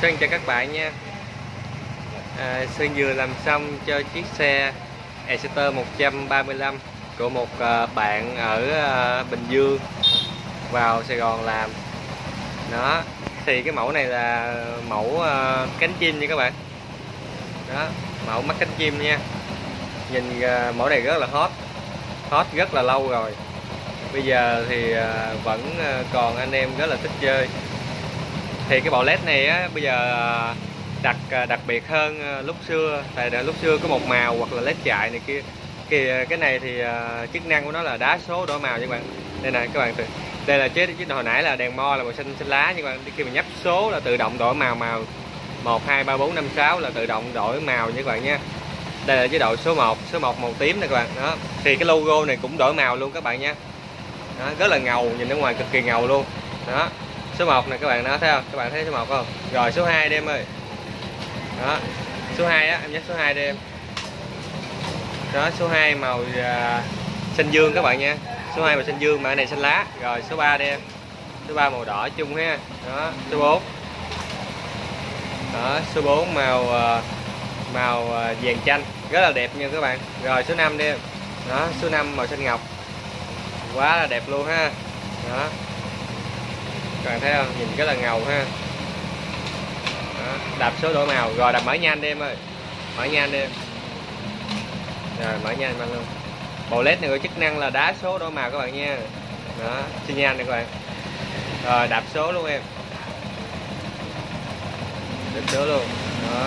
Sơn chào các bạn nha. Sơn vừa làm xong cho chiếc xe Exciter 135 của một bạn ở Bình Dương vào Sài Gòn làm. Đó, thì cái mẫu này là mẫu cánh chim nha các bạn. Đó, mẫu mắt cánh chim nha. Nhìn mẫu này rất là hot rất là lâu rồi. Bây giờ thì vẫn còn anh em rất là thích chơi. Thì cái bộ led này á, bây giờ đặc biệt hơn lúc xưa, tại lúc xưa có một màu hoặc là led chạy này kia. Cái này thì chức năng của nó là đá số đổi màu nha các bạn. Đây nè các bạn, đây là chứ hồi nãy là đèn mo là màu xanh lá nha các bạn. Khi mà nhấp số là tự động đổi màu 1 2 3 4 5 6 là tự động đổi màu nha các bạn nha. Đây là chế độ số 1 màu tím nè các bạn. Đó, thì cái logo này cũng đổi màu luôn các bạn nha. Đó, rất là ngầu, nhìn ở ngoài cực kỳ ngầu luôn. Đó, số 1 này các bạn, đó thấy không? Các bạn thấy số 1 không? Rồi số 2 đi em ơi. Đó, số 2 á, em nhắc số 2 đi em. Đó, số 2 màu xanh dương các bạn nha. Số 2 màu xanh dương mà cái này xanh lá. Rồi số 3 đi em. Số 3 màu đỏ chung ha. Đó, số 4. Đó, số 4 màu vàng chanh, rất là đẹp nha các bạn. Rồi số 5 đi em. Đó, số 5 màu xanh ngọc. Quá là đẹp luôn ha. Đó, các bạn thấy không, nhìn rất là ngầu ha. Đó, đạp số đổi màu. Rồi đạp mở nhanh đi em ơi, mở nhanh đi em. Rồi mở nhanh mang luôn. Bộ led này có chức năng là đá số đổi màu các bạn nha. Đó, xi nhan này các bạn. Rồi đạp số luôn em, đạp số luôn. Đó,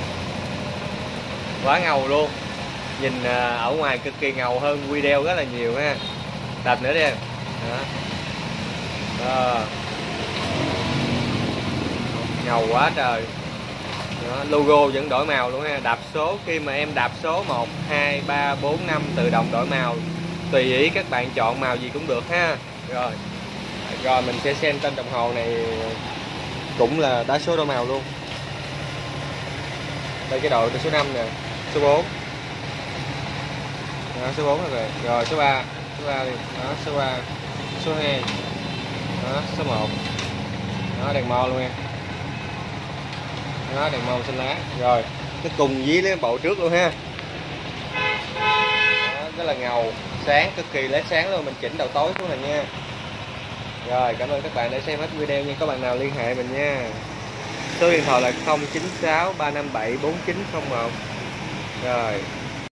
quá ngầu luôn, nhìn ở ngoài cực kỳ ngầu hơn video rất là nhiều ha. Đạp nữa đi em. Đó. Đó, ngầu quá trời. Đó, logo vẫn đổi màu luôn ha. Đạp số, khi mà em đạp số 1 2 3 4 5 tự động đổi màu, tùy ý các bạn chọn màu gì cũng được ha. Rồi mình sẽ xem tên đồng hồ này, cũng là đá số đổi màu luôn. Đây cái đội số 5 nè, số 4. Đó, số 4 rồi. Rồi số 3 đi. Đó, số 3, số 2. Đó, số 1. Đó, đèn mo luôn em. Đó, đèn màu xanh lá. Rồi cái cùng với cái bộ trước luôn ha. Đó, rất là ngầu, sáng, cực kỳ led sáng luôn. Mình chỉnh đầu tối xuống này nha. Rồi cảm ơn các bạn đã xem hết video nha. Có bạn nào liên hệ mình nha. Số điện thoại là 096 357 4901. Rồi